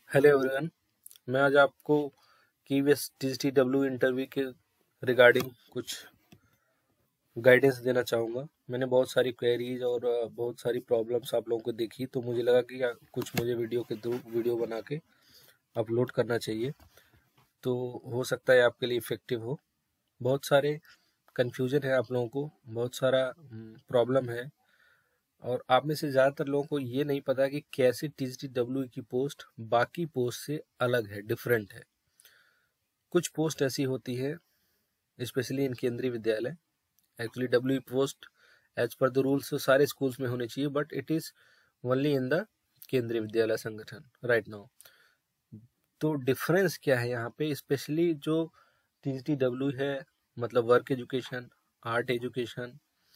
Hello everyone. मैं आज आपको KVS TGT-W इंटरव्यू के रिगार्डिंग कुछ गाइडेंस देना चाहूँगा। मैंने बहुत सारी क्वेरीज और बहुत सारी प्रॉब्लम्स आप लोगों को देखी, तो मुझे लगा कि कुछ मुझे वीडियो के थ्रू वीडियो बना के अपलोड करना चाहिए, तो हो सकता है आपके लिए इफ़ेक्टिव हो। बहुत सारे कन्फ्यूजन है आप लोगों को, बहुत सारा प्रॉब्लम है, और आप में से ज़्यादातर लोगों को ये नहीं पता कि कैसे TGT-W की पोस्ट बाकी पोस्ट से अलग है, डिफरेंट है। कुछ पोस्ट ऐसी होती है, specially in Kendriya Vidyalaya. Actually W post as per the rules सारे स्कूल्स में होने चाहिए, but it is only in the Kendriya Vidyalaya संगठन राइट नाउ। तो डिफरेंस क्या है यहाँ पे, स्पेशली जो TGT-W है, मतलब work education, art education,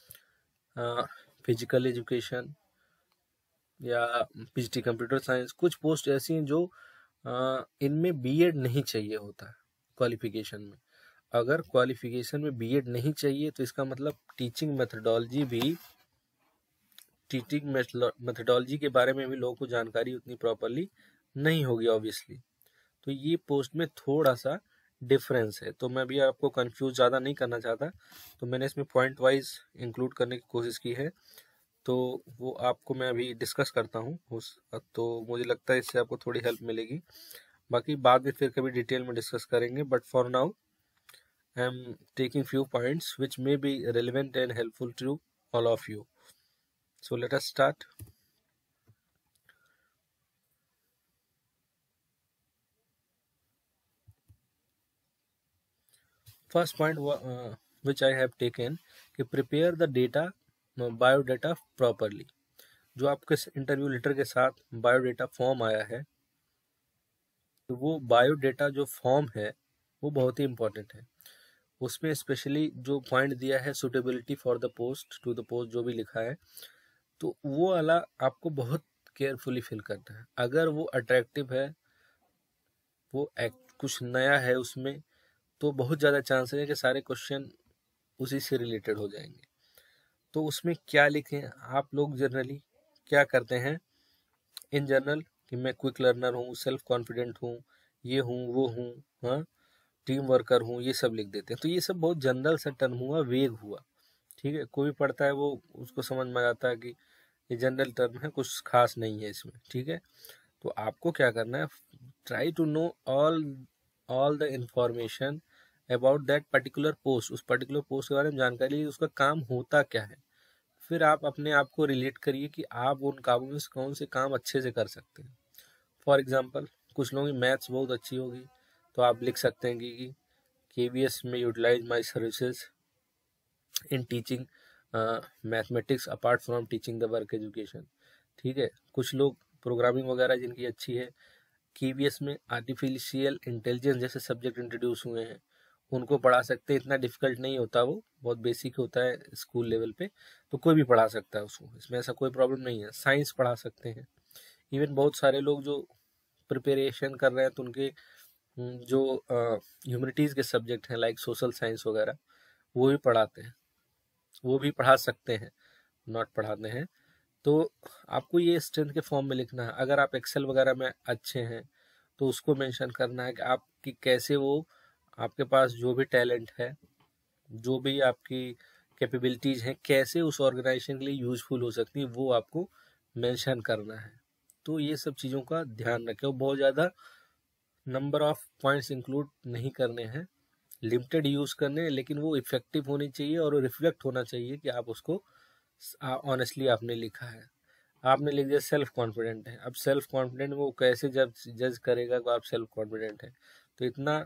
physical education या PGT कंप्यूटर साइंस, कुछ पोस्ट ऐसी हैं जो इनमें BEd नहीं चाहिए होता क्वालिफिकेशन में। अगर क्वालिफिकेशन में BEd नहीं चाहिए तो इसका मतलब टीचिंग मेथडोलॉजी के बारे में भी लोगों को जानकारी उतनी प्रॉपरली नहीं होगी ऑब्वियसली। तो ये पोस्ट में थोड़ा सा डिफरेंस है, तो मैं भी आपको कंफ्यूज ज़्यादा नहीं करना चाहता, तो मैंने इसमें पॉइंट वाइज इंक्लूड करने की कोशिश की है। तो वो आपको मैं अभी डिस्कस करता हूँ तो मुझे लगता है इससे आपको थोड़ी हेल्प मिलेगी। बाकी बाद में फिर कभी डिटेल में डिस्कस करेंगे, but for now I am taking few points which may be relevant and helpful to all of you. So let us start. First point which I have taken कि prepare the data biodata properly. जो आपके interview letter के साथ biodata form आया है, तो वो biodata जो फॉर्म है वो बहुत ही इंपॉर्टेंट है। उसमें स्पेशली जो पॉइंट दिया है suitability for the post to the post जो भी लिखा है, तो वो वाला आपको बहुत केयरफुली फिल करना है। अगर वो अट्रैक्टिव है, वो कुछ नया है उसमें, तो बहुत ज़्यादा चांसेस है कि सारे क्वेश्चन उसी से रिलेटेड हो जाएंगे। तो उसमें क्या लिखें, आप लोग जनरली क्या करते हैं इन जनरल कि मैं क्विक लर्नर हूँ, सेल्फ कॉन्फिडेंट हूँ, ये हूँ वो हूँ, हाँ, टीम वर्कर हूँ, ये सब लिख देते हैं। तो ये सब बहुत जनरल सा टर्म हुआ, वेग हुआ, ठीक है। कोई भी पढ़ता है वो उसको समझ में आ जाता है कि ये जनरल टर्म है, कुछ खास नहीं है इसमें, ठीक है। तो आपको क्या करना है, try to know all the information about that particular post. उस पर्टिकुलर पोस्ट के बारे में जानकारी, उसका काम होता क्या है। फिर आप अपने आप को रिलेट करिए कि आप उन कामों में से कौन से काम अच्छे से कर सकते हैं। फॉर एग्जांपल, कुछ लोगों की मैथ्स बहुत अच्छी होगी, तो आप लिख सकते हैं कि KVS में utilize my services in teaching mathematics apart from teaching the work education, ठीक है। कुछ लोग प्रोग्रामिंग वगैरह जिनकी अच्छी है, KVS में आर्टिफिशियल इंटेलिजेंस जैसे सब्जेक्ट इंट्रोड्यूस हुए हैं, उनको पढ़ा सकते हैं। इतना डिफिकल्ट नहीं होता, वो बहुत बेसिक होता है स्कूल लेवल पे, तो कोई भी पढ़ा सकता है उसको, इसमें ऐसा कोई प्रॉब्लम नहीं है। साइंस पढ़ा सकते हैं, इवन बहुत सारे लोग जो प्रिपरेशन कर रहे हैं तो उनके जो ह्यूमनिटीज़ के सब्जेक्ट हैं लाइक सोशल साइंस वगैरह, वो भी पढ़ाते हैं, वो भी पढ़ा सकते हैं, नॉट पढ़ाते हैं। तो आपको ये स्ट्रेंथ के फॉर्म में लिखना है। अगर आप एक्सेल वगैरह में अच्छे हैं तो उसको मेंशन करना है कि आपकी कैसे वो, आपके पास जो भी टैलेंट है, जो भी आपकी कैपेबिलिटीज हैं, कैसे उस ऑर्गेनाइजेशन के लिए यूजफुल हो सकती है, वो आपको मेंशन करना है। तो ये सब चीज़ों का ध्यान रखें, बहुत ज़्यादा नंबर ऑफ पॉइंट्स इंक्लूड नहीं करने हैं, लिमिटेड यूज़ करने हैं, लेकिन वो इफेक्टिव होनी चाहिए और रिफ्लेक्ट होना चाहिए कि आप उसको ऑनेस्टली आपने लिखा है। आपने लिख दिया सेल्फ कॉन्फिडेंट है, अब सेल्फ कॉन्फिडेंट वो कैसे जज करेगा कि आप सेल्फ कॉन्फिडेंट है। तो इतना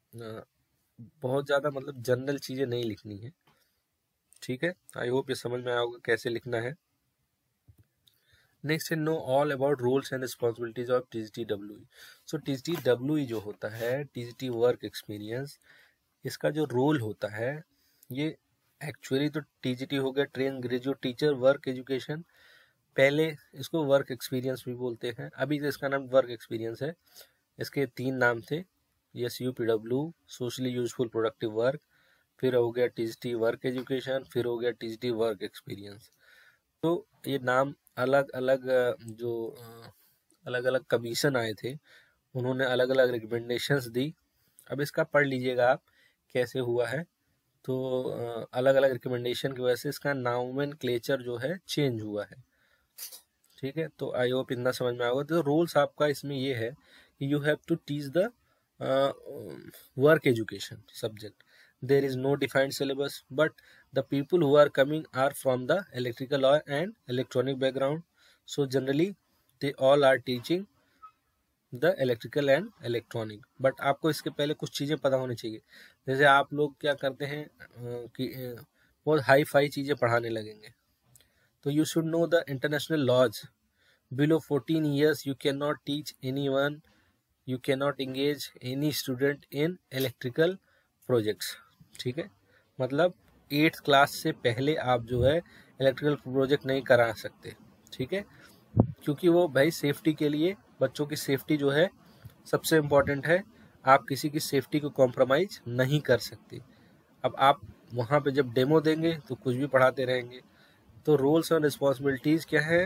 बहुत ज़्यादा मतलब जनरल चीज़ें नहीं लिखनी है, ठीक है। आई होप ये समझ में आया होगा कैसे लिखना है। नेक्स्ट है know all about rules and responsibilities of TGT-W। So TGT-W जो होता है, TGT वर्क एक्सपीरियंस, इसका जो रोल होता है, ये एक्चुअली तो TGT हो गया train graduate teacher work education, पहले इसको वर्क एक्सपीरियंस भी बोलते हैं, अभी तो इसका नाम वर्क एक्सपीरियंस है। इसके 3 नाम थे, SUPW socially useful productive work, फिर हो गया TGT वर्क एजुकेशन, फिर हो गया TGT वर्क एक्सपीरियंस। तो ये नाम अलग अलग जो अलग अलग कमीशन आए थे उन्होंने अलग अलग रिकमेंडेशंस दी। अब इसका पढ़ लीजिएगा आप कैसे हुआ है। तो अलग अलग रिकमेंडेशन की वजह से इसका नॉमेनक्लेचर जो है चेंज हुआ है। ठीक है, तो आई होप इतना समझ में आएगा। तो रूल्स आपका इसमें ये है कि you have to teach the work education subject. There is no defined syllabus, but the people who are coming are from the electrical and electronic background, so generally they all are teaching the electrical and electronic. But आपको इसके पहले कुछ चीज़ें पता होनी चाहिए। जैसे आप लोग क्या करते हैं कि बहुत हाई फाई चीज़ें पढ़ाने लगेंगे, तो you should know the international laws. Below 14 years you cannot teach anyone, you cannot engage any student in electrical projects. ठीक है, मतलब 8th क्लास से पहले आप जो है इलेक्ट्रिकल प्रोजेक्ट नहीं करा सकते। ठीक है, क्योंकि वो भाई सेफ्टी के लिए, बच्चों की सेफ्टी जो है सबसे इम्पोर्टेंट है। आप किसी की सेफ्टी को कॉम्प्रोमाइज नहीं कर सकते। अब आप वहाँ पे जब डेमो देंगे तो कुछ भी पढ़ाते रहेंगे। तो रोल्स और रिस्पॉन्सिबिलिटीज़ क्या है?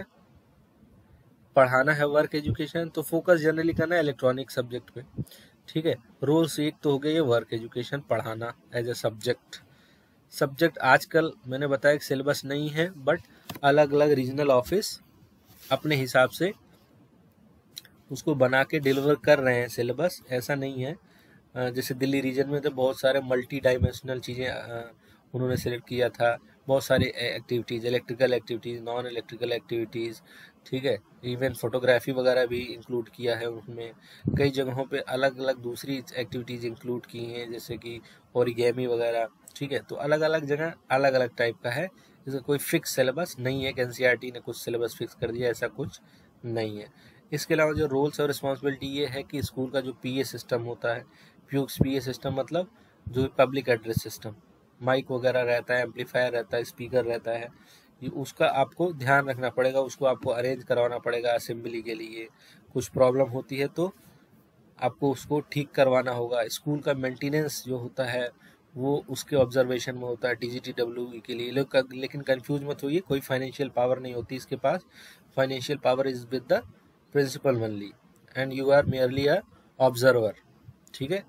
पढ़ाना है वर्क एजुकेशन, तो फोकस जनरली करना है इलेक्ट्रॉनिक सब्जेक्ट पे। ठीक है, रोल्स एक तो हो गए ये वर्क एजुकेशन पढ़ाना एज ए सब्जेक्ट आजकल मैंने बताया कि सिलेबस नहीं है, बट अलग अलग रीजनल ऑफिस अपने हिसाब से उसको बना के डिलीवर कर रहे हैं सिलेबस। ऐसा नहीं है जैसे दिल्ली रीजन में तो बहुत सारे मल्टी डायमेंशनल चीज़ें उन्होंने सेलेक्ट किया था। बहुत सारी activities, electrical activities, non electrical activities, ठीक है, इवन फोटोग्राफी वगैरह भी इंक्लूड किया है उसमें। कई जगहों पे अलग अलग दूसरी एक्टिविटीज़ इंक्लूड की हैं, जैसे कि ओरिगेमी वगैरह। ठीक है, तो अलग अलग जगह अलग अलग टाइप का है। इसका कोई फिक्स सिलेबस नहीं है कि एनसीईआरटी ने कुछ सिलेबस फिक्स कर दिया, ऐसा कुछ नहीं है। इसके अलावा जो रोल्स और रिस्पॉन्सिबिलिटी ये है कि स्कूल का जो पीए सिस्टम होता है, पीए सिस्टम मतलब जो पब्लिक एड्रेस सिस्टम, माइक वगैरह रहता है, एम्पलीफायर रहता है, स्पीकर रहता है, ये उसका आपको ध्यान रखना पड़ेगा। उसको आपको अरेंज करवाना पड़ेगा असेंबली के लिए। कुछ प्रॉब्लम होती है तो आपको उसको ठीक करवाना होगा। स्कूल का मेंटेनेंस जो होता है वो उसके ऑब्जर्वेशन में होता है TGTWE के लिए। लेकिन कंफ्यूज मत होइए, कोई फाइनेंशियल पावर नहीं होती इसके पास। Financial power is with the principal only and you are merely a observer. ठीक है,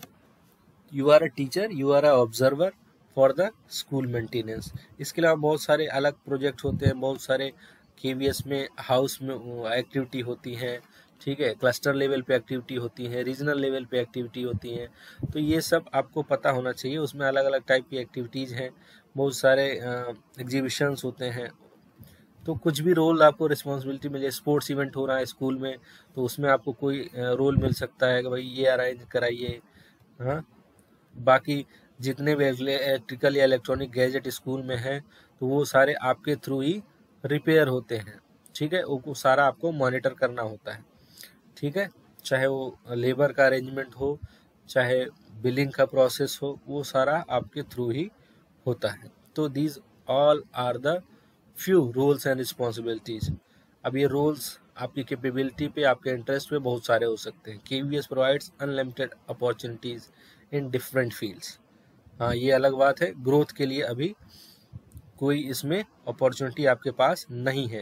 you are a teacher, you are a observer for the school maintenance. इसके अलावा बहुत सारे अलग प्रोजेक्ट होते हैं, बहुत सारे KVS में हाउस में एक्टिविटी होती हैं। ठीक है, क्लस्टर लेवल पे एक्टिविटी होती हैं, रीजनल लेवल पे एक्टिविटी होती हैं। तो ये सब आपको पता होना चाहिए। उसमें अलग अलग टाइप की एक्टिविटीज़ हैं, बहुत सारे एग्जीबिशंस होते हैं। तो कुछ भी रोल आपको रिस्पॉन्सिबिलिटी मिले, स्पोर्ट्स इवेंट हो रहा है स्कूल में तो उसमें आपको कोई रोल मिल सकता है कि भाई ये अरेंज कराइए। हाँ, बाकी जितने भी इलेक्ट्रिकल या इलेक्ट्रॉनिक गैजेट स्कूल में हैं तो वो सारे आपके थ्रू ही रिपेयर होते हैं। ठीक है, वो सारा आपको मॉनिटर करना होता है। ठीक है, चाहे वो लेबर का अरेंजमेंट हो, चाहे बिलिंग का प्रोसेस हो, वो सारा आपके थ्रू ही होता है। तो these all are the few roles and responsibilities. अब ये रोल्स आपकी कैपेबिलिटी पे, आपके इंटरेस्ट पे बहुत सारे हो सकते हैं। KVS provides unlimited opportunities in different fields. हाँ, ये अलग बात है, ग्रोथ के लिए अभी कोई इसमें अपॉर्चुनिटी आपके पास नहीं है।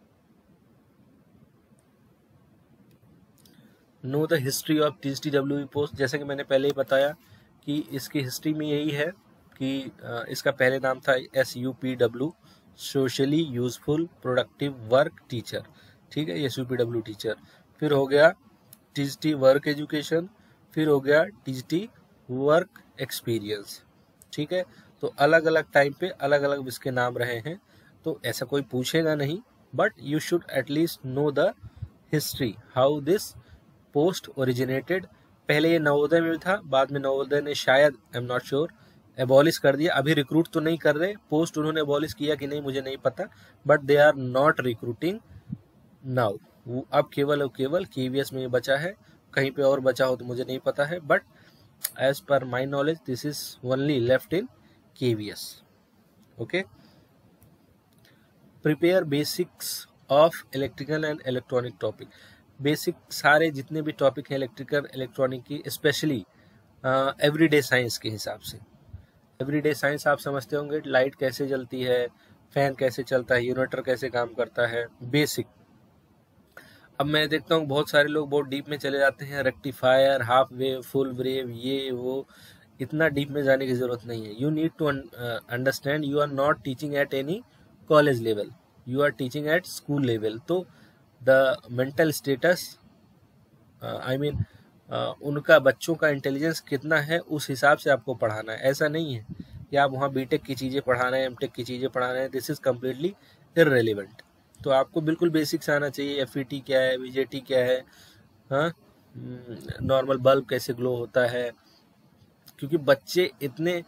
Know the history of TGTWE post. जैसे कि मैंने पहले ही बताया कि इसकी हिस्ट्री में यही है कि इसका पहले नाम था SUPW, socially useful productive work teacher. ठीक है, SUPW टीचर, फिर हो गया TGT वर्क एजुकेशन, फिर हो गया TGT वर्क एक्सपीरियंस। ठीक है, तो अलग अलग टाइम पे अलग अलग इसके नाम रहे हैं। तो ऐसा कोई पूछेगा नहीं, but you should at least know the history, how this post originated. पहले ये नवोदय में था, बाद में नवोदय ने शायद, I am not sure, abolish कर दिया। अभी रिक्रूट तो नहीं कर रहे, पोस्ट उन्होंने एबॉलिश किया कि नहीं मुझे नहीं पता, but they are not recruiting now. अब केवल और केवल KVS में ये बचा है, कहीं पे और बचा हो तो मुझे नहीं पता है, but as per my knowledge this is only left in KVS। Okay, prepare basics of electrical and electronic topic. Basic सारे जितने भी टॉपिक हैं इलेक्ट्रिकल इलेक्ट्रॉनिक की, स्पेशली एवरीडे साइंस के हिसाब से। एवरीडे साइंस आप समझते होंगे, लाइट कैसे जलती है, फैन कैसे चलता है, यूनिटर कैसे काम करता है, बेसिक। अब मैं देखता हूँ बहुत सारे लोग बहुत डीप में चले जाते हैं, rectifier, half wave, full wave, ये वो। इतना डीप में जाने की जरूरत नहीं है। You need to understand you are not teaching at any college level, you are teaching at school level. तो the mental status, I mean उनका बच्चों का इंटेलिजेंस कितना है उस हिसाब से आपको पढ़ाना है। ऐसा नहीं है कि आप वहाँ बीटेक की चीज़ें पढ़ा रहे हैं, एमटेक की चीज़ें पढ़ा रहे हैं। This is completely irrelevant. तो आपको बिल्कुल बेसिक्स आना चाहिए। एफईटी क्या है, वीजेटी क्या है, हाँ, नॉर्मल बल्ब कैसे ग्लो होता है। क्योंकि बच्चे इतने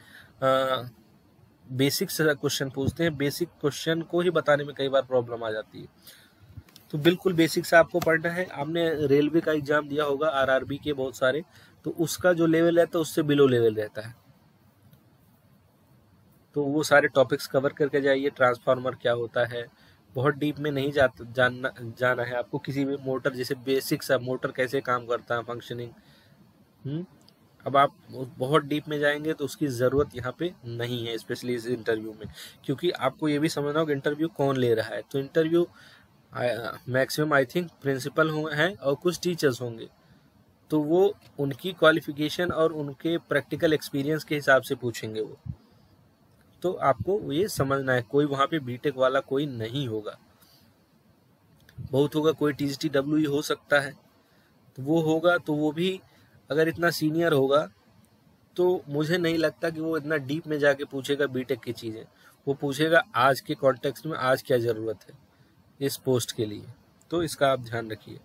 बेसिक से क्वेश्चन पूछते हैं, बेसिक क्वेश्चन को ही बताने में कई बार प्रॉब्लम आ जाती है। तो बिल्कुल बेसिक से आपको पढ़ना है। आपने रेलवे का एग्जाम दिया होगा, आरआरबी के बहुत सारे, तो उसका जो लेवल रहता है उससे बिलो लेवल रहता है। तो वो सारे टॉपिक्स कवर करके जाइए। ट्रांसफार्मर क्या होता है, बहुत डीप में नहीं जाना है आपको। किसी भी मोटर, जैसे बेसिक सा मोटर कैसे काम करता है, फंक्शनिंग। अब आप बहुत डीप में जाएंगे तो उसकी ज़रूरत यहाँ पे नहीं है, स्पेशली इस इंटरव्यू में। क्योंकि आपको ये भी समझना होगा इंटरव्यू कौन ले रहा है। तो interview maximum I think principal हैं और कुछ टीचर्स होंगे। तो वो उनकी क्वालिफिकेशन और उनके प्रैक्टिकल एक्सपीरियंस के हिसाब से पूछेंगे वो। तो आपको ये समझना है, कोई वहाँ पे बीटेक वाला कोई नहीं होगा। बहुत होगा कोई TGT-WE हो सकता है, तो वो होगा। तो वो भी अगर इतना सीनियर होगा तो मुझे नहीं लगता कि वो इतना डीप में जाके पूछेगा बीटेक की चीज़ें। वो पूछेगा आज के कॉन्टेक्स्ट में आज क्या ज़रूरत है इस पोस्ट के लिए। तो इसका आप ध्यान रखिए।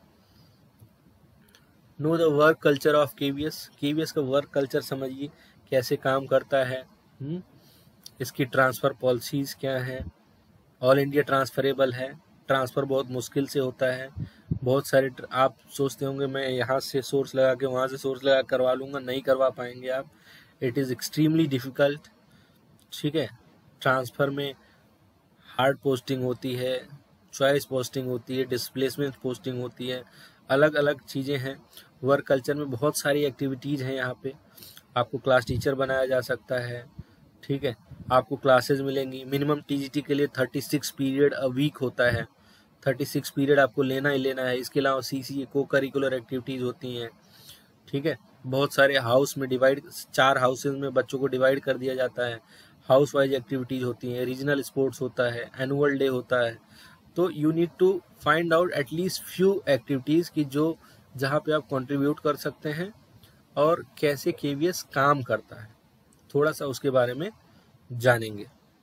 Know the work culture of KVS. KVS का वर्क कल्चर समझिए कैसे काम करता है। इसकी ट्रांसफ़र पॉलिसीज़ क्या है। ऑल इंडिया ट्रांसफरेबल है। ट्रांसफ़र बहुत मुश्किल से होता है। बहुत सारे आप सोचते होंगे मैं यहाँ से सोर्स लगा के वहाँ से सोर्स लगा करवा लूँगा, नहीं करवा पाएंगे आप। It is extremely difficult. ठीक है। ट्रांसफ़र में हार्ड पोस्टिंग होती है, चॉइस पोस्टिंग होती है, डिस्प्लेसमेंट पोस्टिंग होती है, अलग अलग चीज़ें हैं। वर्क कल्चर में बहुत सारी एक्टिविटीज़ हैं। यहाँ पे आपको क्लास टीचर बनाया जा सकता है। ठीक है। आपको क्लासेस मिलेंगी। मिनिमम TGT के लिए 36 पीरियड अ वीक होता है। 36 पीरियड आपको लेना ही लेना है। इसके अलावा CCA को करिकुलर एक्टिविटीज़ होती हैं। ठीक है। बहुत सारे हाउस में डिवाइड, 4 हाउसेज में बच्चों को डिवाइड कर दिया जाता है। हाउस वाइज एक्टिविटीज़ होती हैं। रीजनल स्पोर्ट्स होता है, एनुअल डे होता है। तो you need to find out at least few activities की जो जहाँ पे आप कंट्रीब्यूट कर सकते हैं और कैसे KVS काम करता है, थोड़ा सा उसके बारे में जानेंगे।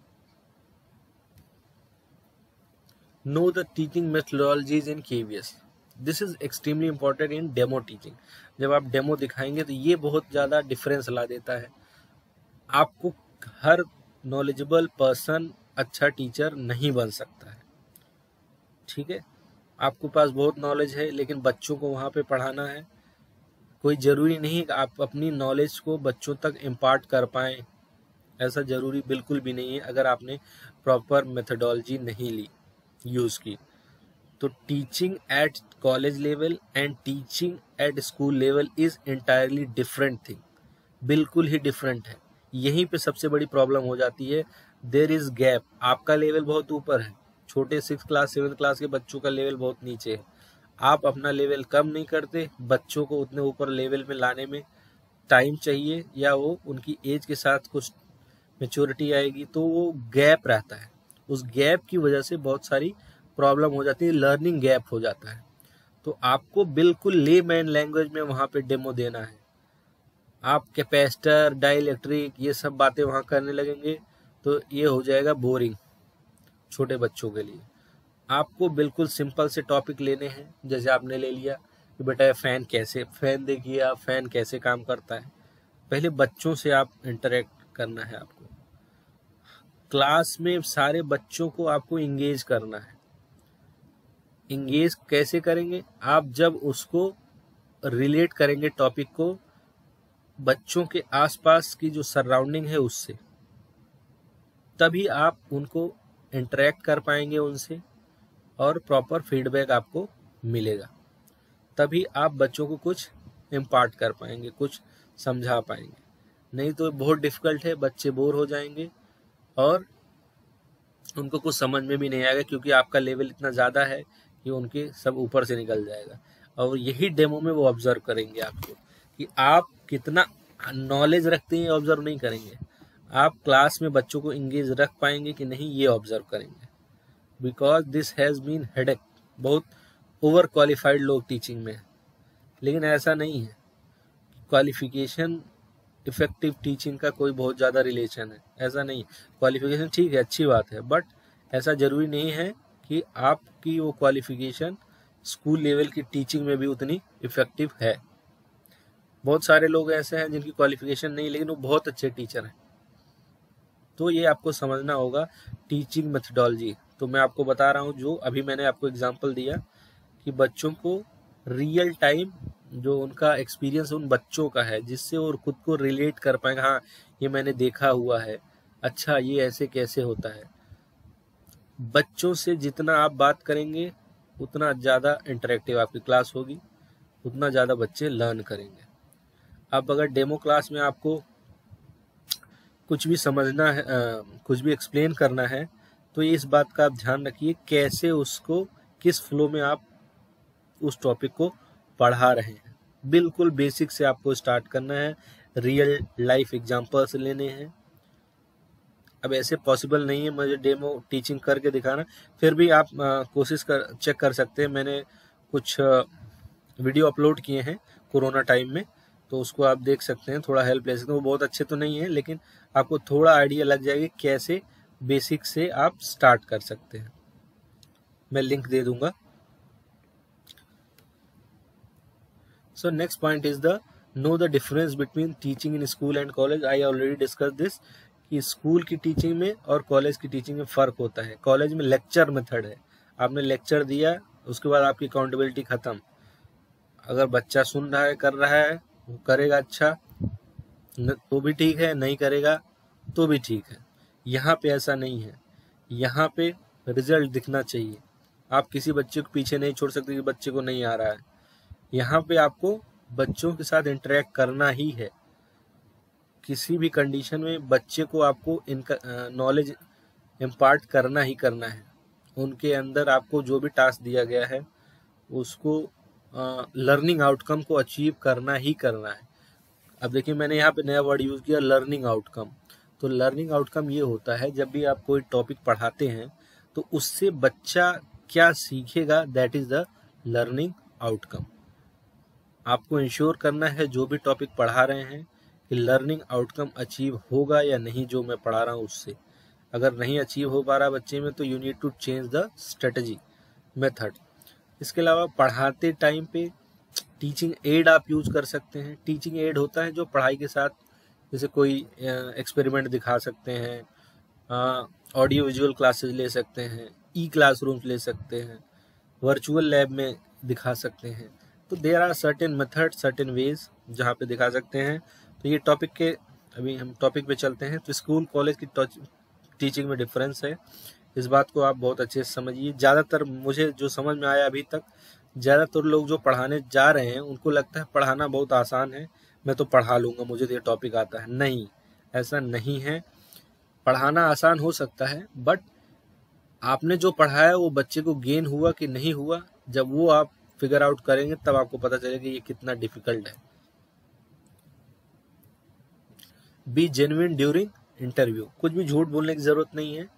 Know the teaching methodologies in KVS। This is extremely important in demo teaching. जब आप डेमो दिखाएंगे तो ये बहुत ज़्यादा डिफरेंस ला देता है। आपको हर नॉलेजेबल पर्सन अच्छा टीचर नहीं बन सकता है। ठीक है। आपके पास बहुत नॉलेज है लेकिन बच्चों को वहाँ पे पढ़ाना है। कोई ज़रूरी नहीं कि आप अपनी नॉलेज को बच्चों तक इम्पार्ट कर पाएँ, ऐसा ज़रूरी बिल्कुल भी नहीं है अगर आपने प्रॉपर मेथोडोलॉजी नहीं ली, यूज़ की। तो teaching at college level and teaching at school level is entirely different thing. बिल्कुल ही डिफरेंट है। यहीं पे सबसे बड़ी प्रॉब्लम हो जाती है। There is gap. आपका लेवल बहुत ऊपर है, छोटे 6 क्लास 7 क्लास के बच्चों का लेवल बहुत नीचे है। आप अपना लेवल कम नहीं करते, बच्चों को उतने ऊपर लेवल में लाने में टाइम चाहिए, या वो उनकी एज के साथ कुछ मैच्योरिटी आएगी, तो वो गैप रहता है। उस गैप की वजह से बहुत सारी प्रॉब्लम हो जाती है, लर्निंग गैप हो जाता है। तो आपको बिल्कुल लेमैन लैंग्वेज में वहाँ पे डेमो देना है। आप कैपेसिटर, डाइलेक्ट्रिक, ये सब बातें वहाँ करने लगेंगे तो ये हो जाएगा बोरिंग छोटे बच्चों के लिए। आपको बिल्कुल सिंपल से टॉपिक लेने हैं। जैसे आपने ले लिया कि बेटा फैन देखिए आप, फैन कैसे काम करता है। पहले बच्चों से आप इंटरेक्ट करना है। आपको क्लास में सारे बच्चों को आपको इंगेज करना है। इंगेज कैसे करेंगे आप? जब उसको रिलेट करेंगे टॉपिक को बच्चों के आसपास की जो सराउंडिंग है उससे, तभी आप उनको इंटरेक्ट कर पाएंगे उनसे और प्रॉपर फीडबैक आपको मिलेगा। तभी आप बच्चों को कुछ इम्पार्ट कर पाएंगे, कुछ समझा पाएंगे। नहीं तो बहुत डिफिकल्ट है, बच्चे बोर हो जाएंगे और उनको कुछ समझ में भी नहीं आएगा, क्योंकि आपका लेवल इतना ज़्यादा है ये उनके सब ऊपर से निकल जाएगा। और यही डेमो में वो ऑब्जर्व करेंगे आपको कि आप कितना नॉलेज रखते हैं, ऑब्जर्व नहीं करेंगे। आप क्लास में बच्चों को इंगेज रख पाएंगे कि नहीं, ये ऑब्जर्व करेंगे। Because this has been headache. बहुत ओवर क्वालिफाइड लोग टीचिंग में हैं, लेकिन ऐसा नहीं है। क्वालिफिकेशन इफेक्टिव टीचिंग का कोई बहुत ज़्यादा रिलेशन है, ऐसा नहीं। क्वालिफिकेशन ठीक है, अच्छी बात है, बट ऐसा ज़रूरी नहीं है कि आपकी वो क्वालिफिकेशन स्कूल लेवल की टीचिंग में भी उतनी इफेक्टिव है। बहुत सारे लोग ऐसे हैं जिनकी क्वालिफिकेशन नहीं, लेकिन वो बहुत अच्छे टीचर हैं। तो ये आपको समझना होगा टीचिंग मेथडोलॉजी। तो मैं आपको बता रहा हूँ, जो अभी मैंने आपको एग्जांपल दिया कि बच्चों को रियल टाइम जो उनका एक्सपीरियंस उन बच्चों का है, जिससे वो खुद को रिलेट कर पाएंगे, हाँ ये मैंने देखा हुआ है, अच्छा ये ऐसे कैसे होता है। बच्चों से जितना आप बात करेंगे उतना ज़्यादा इंटरेक्टिव आपकी क्लास होगी, उतना ज़्यादा बच्चे लर्न करेंगे। अब अगर डेमो क्लास में आपको कुछ भी समझना है, कुछ भी एक्सप्लेन करना है, तो ये इस बात का आप ध्यान रखिए कैसे उसको, किस फ्लो में आप उस टॉपिक को पढ़ा रहे हैं। बिल्कुल बेसिक से आपको स्टार्ट करना है, रियल लाइफ एग्जांपल्स लेने हैं। अब ऐसे पॉसिबल नहीं है मुझे डेमो टीचिंग करके दिखाना, फिर भी आप चेक कर सकते हैं। मैंने कुछ वीडियो अपलोड किए हैं कोरोना टाइम में, तो उसको आप देख सकते हैं, थोड़ा हेल्प ले सकते हैं। वो बहुत अच्छे तो नहीं है, लेकिन आपको थोड़ा आइडिया लग जाएगी कैसे बेसिक से आप स्टार्ट कर सकते हैं। मैं लिंक दे दूंगा। So next point is the know the difference between teaching in school and college. I already discussed this कि स्कूल की टीचिंग में और कॉलेज की टीचिंग में फ़र्क होता है। कॉलेज में लेक्चर मेथड है, आपने लेक्चर दिया, उसके बाद आपकी अकाउंटेबिलिटी ख़त्म। अगर बच्चा सुन रहा है, कर रहा है, वो करेगा अच्छा तो भी ठीक है, नहीं करेगा तो भी ठीक है। यहाँ पे ऐसा नहीं है, यहाँ पे रिजल्ट दिखना चाहिए। आप किसी बच्चे को पीछे नहीं छोड़ सकते कि बच्चे को नहीं आ रहा है। यहाँ पे आपको बच्चों के साथ इंटरेक्ट करना ही है। किसी भी कंडीशन में बच्चे को आपको इनका नॉलेज इम्पार्ट करना ही करना है। उनके अंदर आपको जो भी टास्क दिया गया है उसको लर्निंग आउटकम को अचीव करना ही करना है। अब देखिए, मैंने यहाँ पे नया वर्ड यूज़ किया, लर्निंग आउटकम। तो लर्निंग आउटकम ये होता है, जब भी आप कोई टॉपिक पढ़ाते हैं तो उससे बच्चा क्या सीखेगा, that is the learning outcome. आपको इंश्योर करना है जो भी टॉपिक पढ़ा रहे हैं कि लर्निंग आउटकम अचीव होगा या नहीं, जो मैं पढ़ा रहा हूँ उससे। अगर नहीं अचीव हो पा रहा बच्चे में, तो you need to change the strategy method. इसके अलावा पढ़ाते टाइम पे टीचिंग एड आप यूज़ कर सकते हैं। टीचिंग एड होता है जो पढ़ाई के साथ, जैसे कोई एक्सपेरिमेंट दिखा सकते हैं, ऑडियो विजुअल क्लासेस ले सकते हैं, ई क्लासरूम्स ले सकते हैं, वर्चुअल लैब में दिखा सकते हैं। तो there are certain method, certain ways जहाँ पे दिखा सकते हैं। तो ये टॉपिक के, अभी हम टॉपिक पे चलते हैं। तो स्कूल कॉलेज की टीचिंग में डिफरेंस है, इस बात को आप बहुत अच्छे से समझिए। ज़्यादातर मुझे जो समझ में आया अभी तक, ज़्यादातर लोग जो पढ़ाने जा रहे हैं उनको लगता है पढ़ाना बहुत आसान है, मैं तो पढ़ा लूँगा, मुझे तो ये टॉपिक आता है। नहीं, ऐसा नहीं है। पढ़ाना आसान हो सकता है, बट आपने जो पढ़ाया वो बच्चे को गेन हुआ कि नहीं हुआ, जब वो आप फिगर आउट करेंगे तब आपको पता चलेगा कि ये कितना डिफिकल्ट है। Be genuine during interview. कुछ भी झूठ बोलने की जरूरत नहीं है।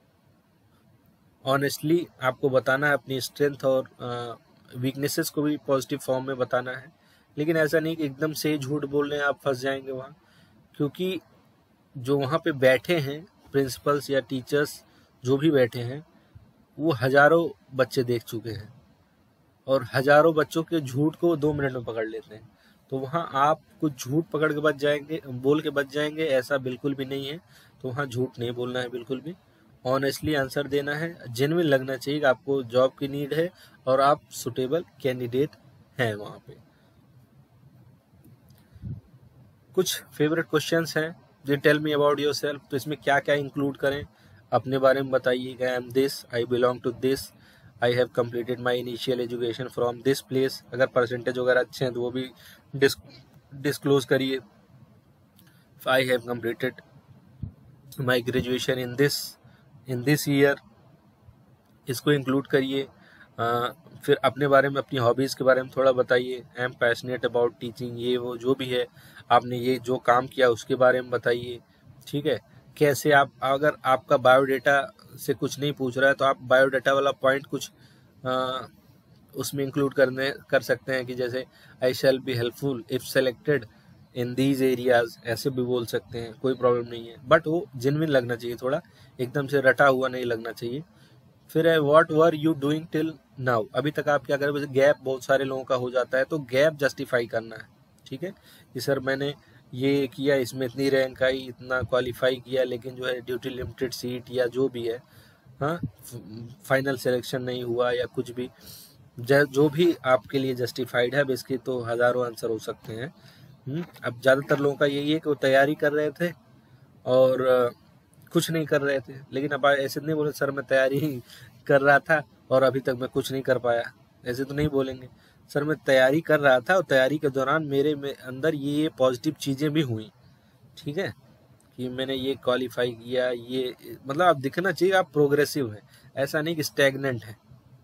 ऑनेस्टली आपको बताना है, अपनी स्ट्रेंथ और वीकनेसेस को भी पॉजिटिव फॉर्म में बताना है। लेकिन ऐसा नहीं कि एकदम से झूठ बोल रहे हैं, आप फंस जाएंगे वहाँ। क्योंकि जो वहाँ पे बैठे हैं प्रिंसिपल्स या टीचर्स, जो भी बैठे हैं, वो हजारों बच्चे देख चुके हैं और हजारों बच्चों के झूठ को 2 मिनट में पकड़ लेते हैं। तो वहाँ आप कुछ झूठ पकड़ के बच जाएंगे, बोल के बच जाएंगे, ऐसा बिल्कुल भी नहीं है। तो वहाँ झूठ नहीं बोलना है बिल्कुल भी, ऑनेस्टली आंसर देना है। जेन्युइन लगना चाहिए कि आपको जॉब की नीड है और आप सुटेबल कैंडिडेट हैं वहाँ पे। कुछ फेवरेट क्वेश्चंस हैं, जो tell me about yourself. तो इसमें क्या क्या इंक्लूड करें, अपने बारे में बताइएगा। I am this, I belong to this, I have completed my initial education from this place. अगर परसेंटेज वगैरह अच्छे हैं तो वो भी डिस्क्लोज करिए। I have completed my graduation in this year, इसको इंक्लूड करिए। फिर अपने बारे में, अपनी हॉबीज़ के बारे में थोड़ा बताइए। I am passionate about teaching, ये वो जो भी है, आपने ये जो काम किया उसके बारे में बताइए। ठीक है, कैसे आप, अगर आपका बायोडाटा से कुछ नहीं पूछ रहा है तो आप बायोडाटा वाला पॉइंट कुछ उसमें इंक्लूड कर सकते हैं कि जैसे I shall be helpful if selected in these areas, ऐसे भी बोल सकते हैं, कोई प्रॉब्लम नहीं है, बट वो जेन्युइन लगना चाहिए, थोड़ा एकदम से रटा हुआ नहीं लगना चाहिए। फिर है what were you doing till now, अभी तक आप क्या कर रहे हो। गैप बहुत सारे लोगों का हो जाता है, तो गैप जस्टिफाई करना है। ठीक है, कि सर मैंने ये किया, इसमें इतनी रैंक आई, इतना क्वालिफाई किया, लेकिन जो है ड्यू टू लिमिटेड सीट या जो भी है, हाँ, फाइनल सिलेक्शन नहीं हुआ या कुछ भी, जो भी आपके लिए जस्टिफाइड है। अब इसके तो हज़ारों आंसर हो सकते हैं। अब ज़्यादातर लोगों का यही है कि वो तैयारी कर रहे थे और कुछ नहीं कर रहे थे, लेकिन अब ऐसे नहीं बोले सर मैं तैयारी कर रहा था और अभी तक मैं कुछ नहीं कर पाया, ऐसे तो नहीं बोलेंगे। सर मैं तैयारी कर रहा था और तैयारी के दौरान मेरे में अंदर ये पॉजिटिव चीज़ें भी हुई। ठीक है, कि मैंने ये क्वालिफाई किया, ये मतलब आप दिखना चाहिए आप प्रोग्रेसिव है, ऐसा नहीं कि स्टैग्नेंट है।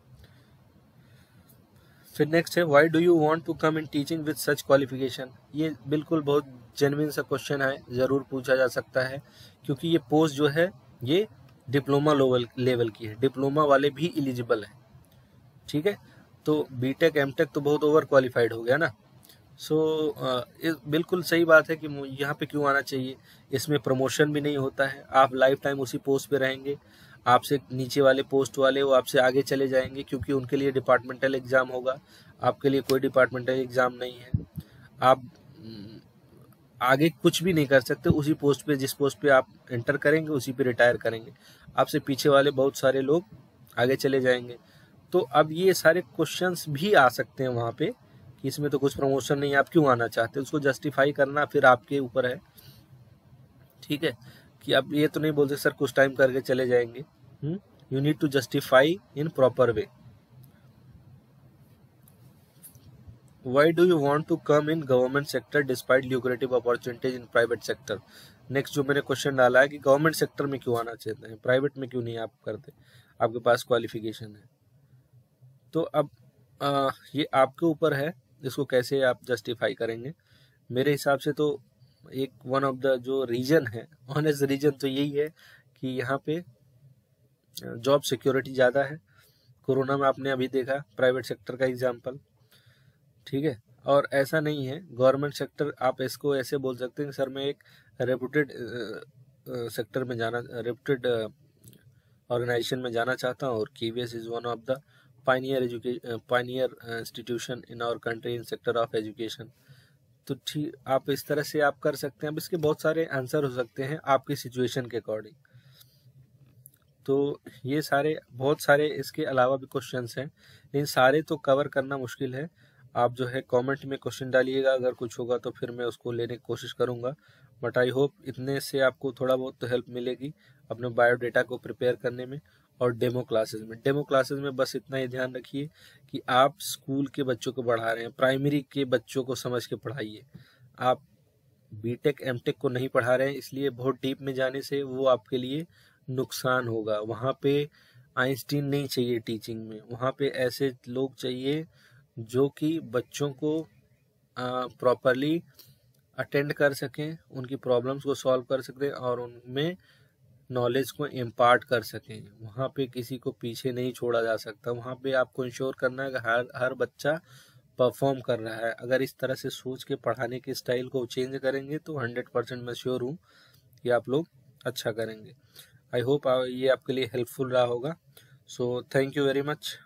फिर नेक्स्ट है why do you want to come in teaching with such qualification. ये बिल्कुल बहुत जेन्युइन सा क्वेश्चन है, ज़रूर पूछा जा सकता है, क्योंकि ये पोस्ट जो है ये डिप्लोमा लेवल की है, डिप्लोमा वाले भी एलिजिबल हैं। ठीक है, तो बीटेक एमटेक तो बहुत ओवर क्वालिफाइड हो गया ना। सो बिल्कुल सही बात है कि यहाँ पे क्यों आना चाहिए। इसमें प्रमोशन भी नहीं होता है, आप लाइफ टाइम उसी पोस्ट पे रहेंगे, आपसे नीचे वाले पोस्ट वाले वो आपसे आगे चले जाएंगे, क्योंकि उनके लिए डिपार्टमेंटल एग्ज़ाम होगा, आपके लिए कोई डिपार्टमेंटल एग्ज़ाम नहीं है। आप आगे कुछ भी नहीं कर सकते, उसी पोस्ट पे, जिस पोस्ट पे आप एंटर करेंगे उसी पे रिटायर करेंगे, आपसे पीछे वाले बहुत सारे लोग आगे चले जाएंगे। तो अब ये सारे क्वेश्चंस भी आ सकते हैं वहाँ पे कि इसमें तो कुछ प्रमोशन नहीं है, आप क्यों आना चाहते हैं, उसको जस्टिफाई करना फिर आपके ऊपर है। ठीक है, कि आप ये तो नहीं बोलते सर कुछ टाइम करके चले जाएंगे। You need to justify in proper way. Why do you want to come in government sector despite lucrative opportunities in private sector? Next जो मैंने क्वेश्चन डाला है कि गवर्नमेंट सेक्टर में क्यों आना चाहते हैं, प्राइवेट में क्यों नहीं आप करते, आपके पास क्वालिफिकेशन है। तो अब ये आपके ऊपर है, इसको कैसे आप जस्टिफाई करेंगे। मेरे हिसाब से तो एक वन ऑफ द जो रीजन है, ऑनेस्ट रीजन तो यही है कि यहाँ पे जॉब सिक्योरिटी ज़्यादा है। कोरोना में आपने अभी देखा प्राइवेट सेक्टर का एग्जाम्पल। ठीक है, और ऐसा नहीं है गवर्नमेंट सेक्टर, आप इसको ऐसे बोल सकते हैं कि सर मैं एक रेपुटेड सेक्टर में जाना, रेपुटेड ऑर्गेनाइजेशन में जाना चाहता हूँ, और KVS is one of the pioneer institution in our country in sector of education. तो ठीक, आप इस तरह से आप कर सकते हैं। अब इसके बहुत सारे आंसर हो सकते हैं आपकी सिचुएशन के अकॉर्डिंग। तो ये सारे, बहुत सारे इसके अलावा भी क्वेश्चंस हैं, लेकिन सारे तो कवर करना मुश्किल है। आप जो है कमेंट में क्वेश्चन डालिएगा, अगर कुछ होगा तो फिर मैं उसको लेने की कोशिश करूंगा। बट आई होप इतने से आपको थोड़ा बहुत तो हेल्प मिलेगी अपने बायोडाटा को प्रिपेयर करने में। और डेमो क्लासेस में बस इतना ही ध्यान रखिए कि आप स्कूल के बच्चों को पढ़ा रहे हैं, प्राइमरी के बच्चों को समझ के पढ़ाइए। आप बीटेक एमटेक को नहीं पढ़ा रहे हैं, इसलिए बहुत डीप में जाने से वो आपके लिए नुकसान होगा। वहाँ पे आइंस्टीन नहीं चाहिए टीचिंग में, वहाँ पे ऐसे लोग चाहिए जो कि बच्चों को प्रॉपरली अटेंड कर सकें, उनकी प्रॉब्लम्स को सॉल्व कर सकें और उनमें नॉलेज को इम्पार्ट कर सकें। वहाँ पे किसी को पीछे नहीं छोड़ा जा सकता, वहाँ पे आपको इंश्योर करना है कि हर बच्चा परफॉर्म कर रहा है। अगर इस तरह से सोच के पढ़ाने के स्टाइल को चेंज करेंगे तो 100% मैं श्योर हूँ कि आप लोग अच्छा करेंगे। आई होप ये आपके लिए हेल्पफुल रहा होगा। So thank you very much.